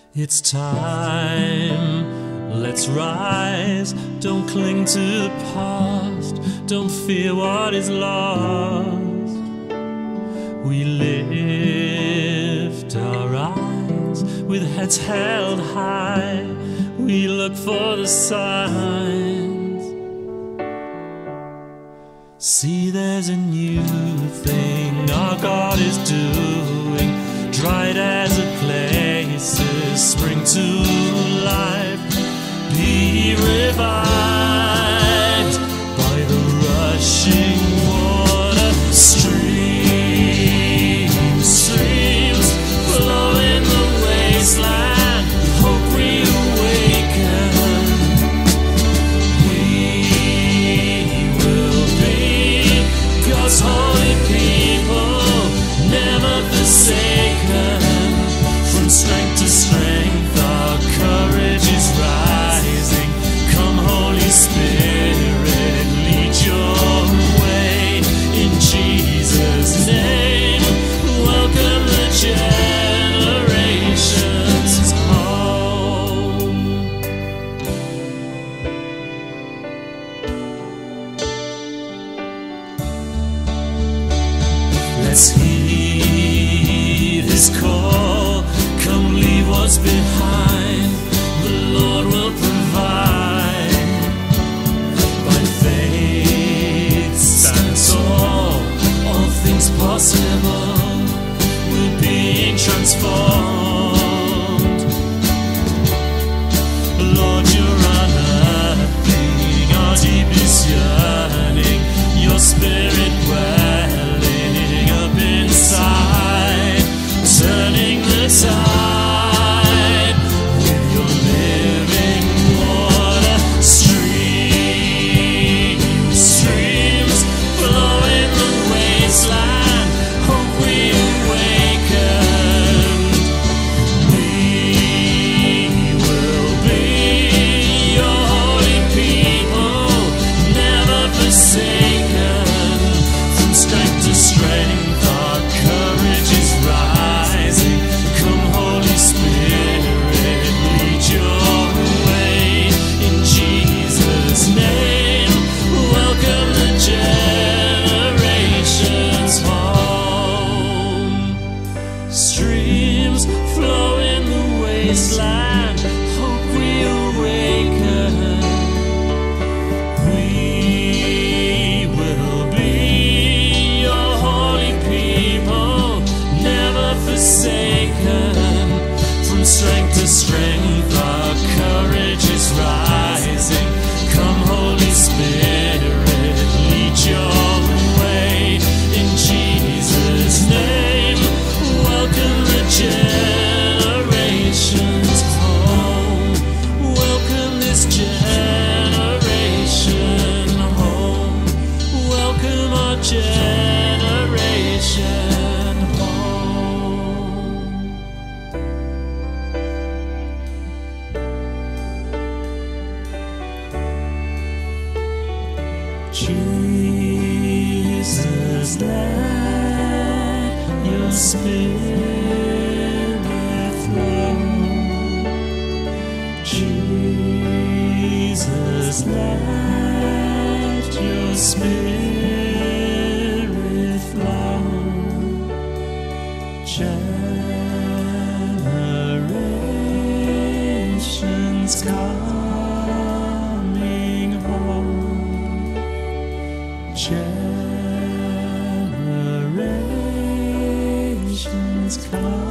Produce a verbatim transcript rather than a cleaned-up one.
It's time, let's rise. Don't cling to the past, don't fear what is lost. We lift our eyes with heads held high. We look for the signs. See, there's a new thing our God is doing. Dried as a places spring to life. Be revived by the rushing water. Streams, streams flow in the wasteland. Hope we awaken. We will be God's holy people, never forsaken. From strength to strength our courage is rising. Come Holy Spirit, lead your way. In Jesus' name, welcome the generations home. Let's heed His call. Come leave what's behind. The Lord will provide. By faith stand tall. All things possible. We're being transformed. Lord, you're unearthing our deepest yearning. Your Spirit welling up inside, turning the tide with your living water. Streams, streams flow in the wasteland. Hope we awaken. We will be your holy people, never forsaken. From strength to strength our courage is rising. Come Holy Spirit, lead your way. In Jesus' name, welcome the generations home. Streams flow in the wasteland. Hope we awaken. We will be your holy people, never forsaken. From strength to strength our courage is rising. Come Holy Spirit, lead your way. In Jesus' name, welcome the generations home. Welcome this generation home. Welcome our generation home. Jesus, let your Spirit flow. Jesus, let your Spirit flow. Generations coming home. Generations coming